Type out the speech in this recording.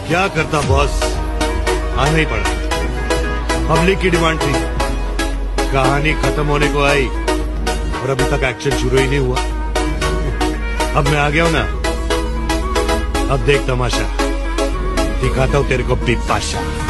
क्या करता बॉस, आना ही पड़ा। पब्लिक की डिमांड थी, कहानी खत्म होने को आई और अभी तक एक्शन शुरू ही नहीं हुआ। अब मैं आ गया हूं ना, अब देख तमाशा, दिखाता हूं तेरे को बिपाशा।